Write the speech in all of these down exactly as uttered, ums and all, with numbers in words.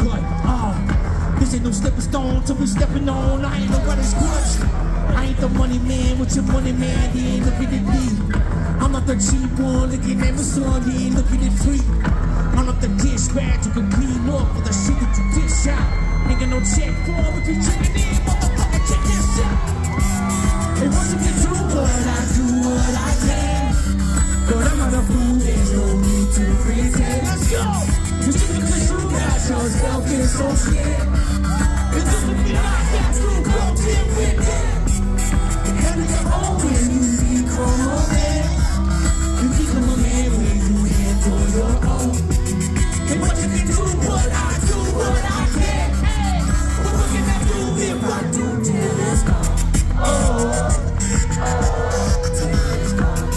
but uh, this ain't no stepping stone to be stepping on. I ain't no running squash. I ain't the money man with your money man. He ain't looking at me. I'm not the cheap one looking at my son. He ain't looking at free. I'm not the dispatch you can clean up for the shit that you dish out. Ain't got no check form if you checking in, motherfucker, check this out. And once you get through what I do, what I can. But I'm not a fool, there's no need to pretend. Let's go! Cause just because you got yourself in some shit, it doesn't mean I got to go deal with it. And it's all when you become a man. You become a man when you handle your own. And what you can do, what I do, what I can. Hey, but what can I do if I do till it's gone? Oh, oh, till it's gone.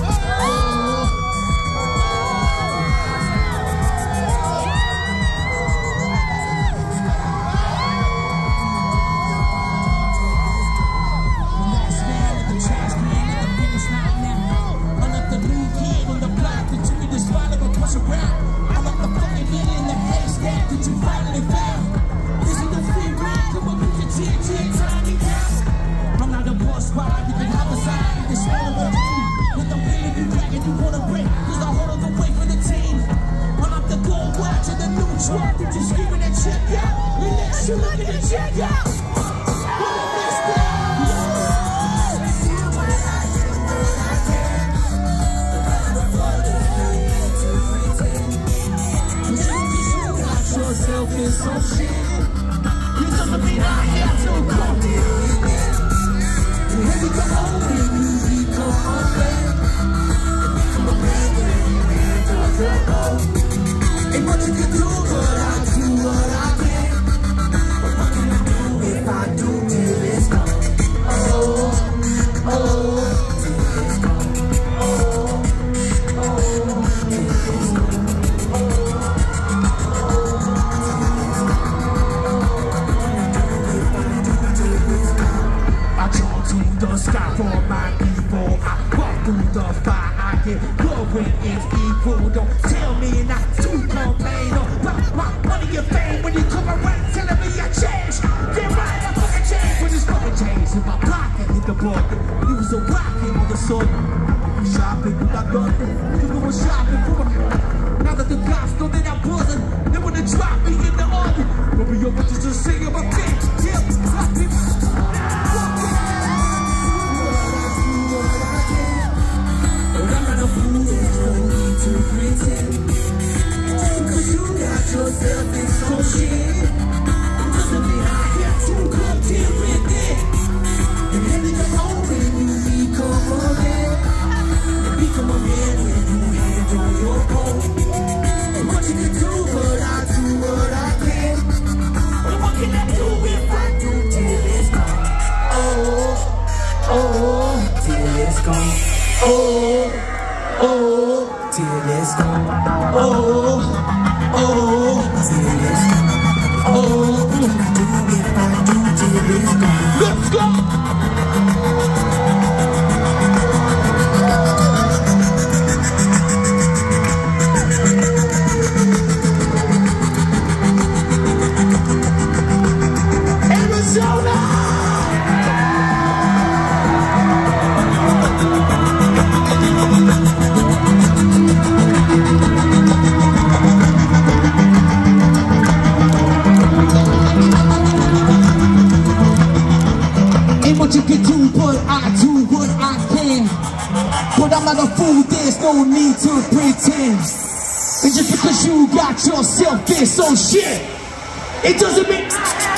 Yourself in some shit. It doesn't mean